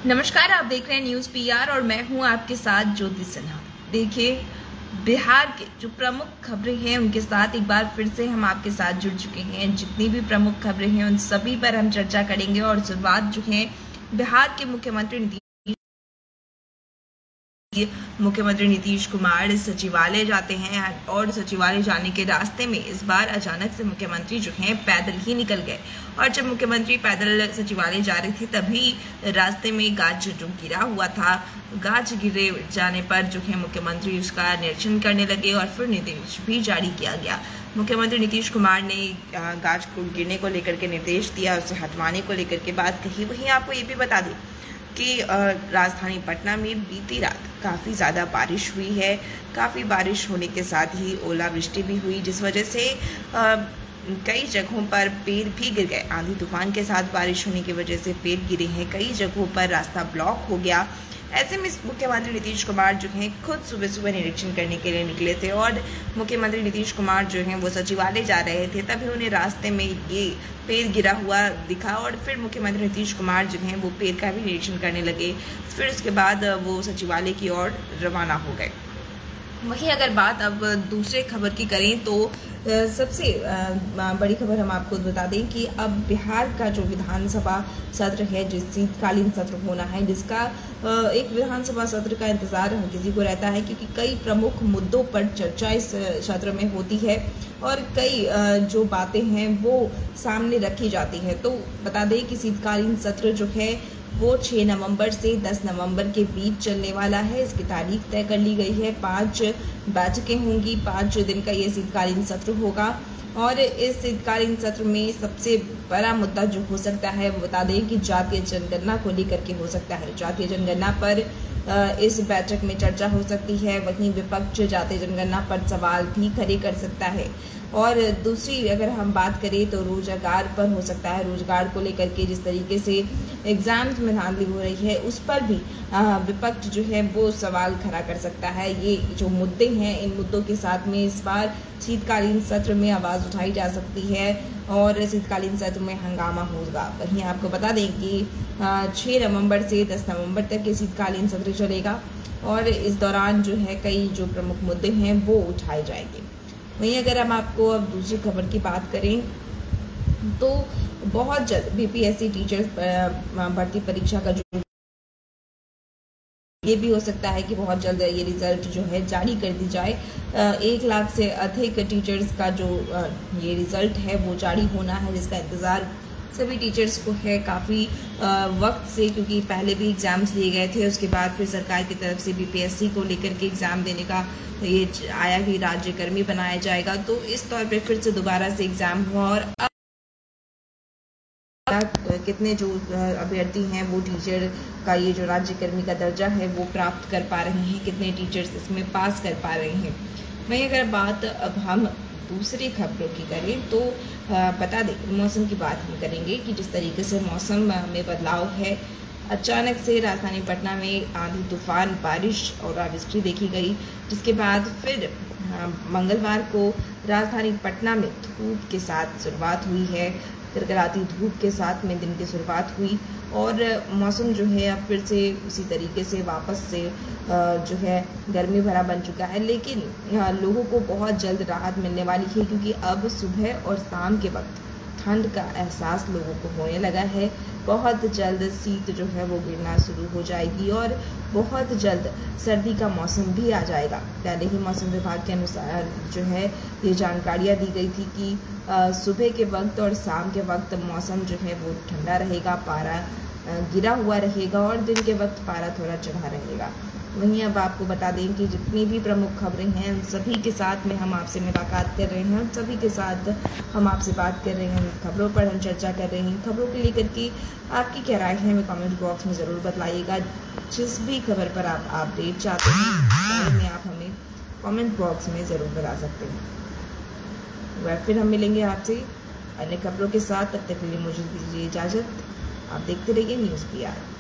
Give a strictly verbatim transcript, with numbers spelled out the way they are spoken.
नमस्कार, आप देख रहे हैं न्यूज़ पीआर और मैं हूं आपके साथ ज्योति सिन्हा। देखिए, बिहार के जो प्रमुख खबरें हैं उनके साथ एक बार फिर से हम आपके साथ जुड़ चुके हैं। जितनी भी प्रमुख खबरें हैं उन सभी पर हम चर्चा करेंगे और शुरुआत जो है बिहार के मुख्यमंत्री नीतीश मुख्यमंत्री नीतीश कुमार सचिवालय जाते हैं और सचिवालय जाने के रास्ते में इस बार अचानक से मुख्यमंत्री जो हैं पैदल ही निकल गए। और जब मुख्यमंत्री पैदल सचिवालय जा रहे थे तभी रास्ते में गाज जो गिरा हुआ था, गाज गिरे जाने पर जो है मुख्यमंत्री उसका निरीक्षण करने लगे और फिर निर्देश भी जारी किया गया। मुख्यमंत्री नीतीश कुमार ने गाज को गिरने को लेकर के निर्देश दिया, उसे हटवाने को लेकर के बात कही। वहीं आपको ये भी बता दें कि राजधानी पटना में बीती रात काफ़ी ज़्यादा बारिश हुई है। काफ़ी बारिश होने के साथ ही ओलावृष्टि भी हुई, जिस वजह से कई जगहों पर पेड़ भी गिर गए। आंधी तूफान के साथ बारिश होने की वजह से पेड़ गिरे हैं, कई जगहों पर रास्ता ब्लॉक हो गया। ऐसे में मुख्यमंत्री नीतीश कुमार जो हैं खुद सुबह सुबह निरीक्षण करने के लिए निकले थे और मुख्यमंत्री नीतीश कुमार जो हैं वो सचिवालय जा रहे थे, तभी उन्हें रास्ते में ये पेड़ गिरा हुआ दिखा और फिर मुख्यमंत्री नीतीश कुमार जो हैं वो पेड़ का भी निरीक्षण करने लगे। फिर उसके बाद वो सचिवालय की ओर रवाना हो गए। वहीं अगर बात अब दूसरे खबर की करें तो सबसे बड़ी खबर हम आपको बता दें कि अब बिहार का जो विधानसभा सत्र है, जिस शीतकालीन सत्र होना है, जिसका एक विधानसभा सत्र का इंतजार हर किसी को रहता है, क्योंकि कई प्रमुख मुद्दों पर चर्चा इस सत्र में होती है और कई जो बातें हैं वो सामने रखी जाती है। तो बता दें कि शीतकालीन सत्र जो है वो छह नवंबर से दस नवंबर के बीच चलने वाला है। इसकी तारीख तय कर ली गई है। पाँच बैठकें होंगी, पाँच दिन का ये शीतकालीन सत्र होगा और इस शीतकालीन सत्र में सबसे बड़ा मुद्दा जो हो सकता है वो बता दें कि जातीय जनगणना को लेकर के हो सकता है। जातीय जनगणना पर इस बैठक में चर्चा हो सकती है। वहीं विपक्ष जातीय जनगणना पर सवाल भी खड़े कर सकता है। और दूसरी अगर हम बात करें तो रोजगार पर हो सकता है। रोजगार को लेकर के जिस तरीके से एग्जाम्स में धांधली हो रही है उस पर भी विपक्ष जो है वो सवाल खड़ा कर सकता है। ये जो मुद्दे हैं, इन मुद्दों के साथ में इस बार शीतकालीन सत्र में आवाज़ उठाई जा सकती है और शीतकालीन सत्र में हंगामा होगा। वहीं आपको बता दें कि छह नवंबर से दस नवंबर तक ये शीतकालीन सत्र चलेगा और इस दौरान जो है कई जो प्रमुख मुद्दे हैं वो उठाए जाएंगे। वहीं अगर हम आपको अब दूसरी खबर की बात करें तो बहुत जल्द बीपीएससी टीचर्स भर्ती परीक्षा का जो ये भी हो सकता है कि बहुत जल्द ये रिजल्ट जो है जारी कर दी जाए। एक लाख से अधिक टीचर्स का जो ये रिजल्ट है वो जारी होना है, जिसका इंतज़ार सभी टीचर्स को है काफ़ी वक्त से, क्योंकि पहले भी एग्ज़ाम्स लिए गए थे। उसके बाद फिर सरकार की तरफ से बीपीएससी को लेकर के एग्ज़ाम देने का ये आया कि राज्यकर्मी बनाया जाएगा, तो इस तौर पे फिर से दोबारा से एग्ज़ाम हुआ और अब कितने जो अभ्यर्थी हैं वो टीचर का ये जो राज्यकर्मी का दर्जा है वो प्राप्त कर पा रहे हैं, कितने टीचर्स इसमें पास कर पा रहे हैं। वहीं अगर बात अब हम दूसरी खबरों की करें तो बता दें मौसम की बात हम करेंगे कि जिस तरीके से मौसम में बदलाव है, अचानक से राजधानी पटना में आंधी तूफान, बारिश और ओलावृष्टि देखी गई, जिसके बाद फिर मंगलवार को राजधानी पटना में धूप के साथ शुरुआत हुई है। गड़गड़ाती धूप के साथ में दिन की शुरुआत हुई और मौसम जो है अब फिर से उसी तरीके से वापस से जो है गर्मी भरा बन चुका है। लेकिन लोगों को बहुत जल्द राहत मिलने वाली है, क्योंकि अब सुबह और शाम के वक्त ठंड का एहसास लोगों को होने लगा है। बहुत जल्द शीत जो है वो गिरना शुरू हो जाएगी और बहुत जल्द सर्दी का मौसम भी आ जाएगा। पहले ही मौसम विभाग के अनुसार जो है ये जानकारियाँ दी गई थी कि सुबह के वक्त और शाम के वक्त मौसम जो है वो ठंडा रहेगा, पारा गिरा हुआ रहेगा और दिन के वक्त पारा थोड़ा चढ़ा रहेगा। वहीं अब आपको बता दें कि जितनी भी प्रमुख खबरें हैं उन सभी के साथ में हम आपसे मुलाकात कर रहे हैं, उन सभी के साथ हम आपसे बात कर रहे हैं, खबरों पर हम चर्चा कर रहे हैं। खबरों को लेकर के आपकी क्या राय है हमें कमेंट बॉक्स में ज़रूर बताइएगा। जिस भी खबर पर आप अपडेट चाहते हैं बारे में आप हमें कमेंट बॉक्स में ज़रूर बता सकते हैं। वह फिर हम मिलेंगे आपसे अन्य खबरों के साथ, तब तक के लिए मुझे दीजिए इजाज़त। आप देखते रहिए न्यूज़ पीआर।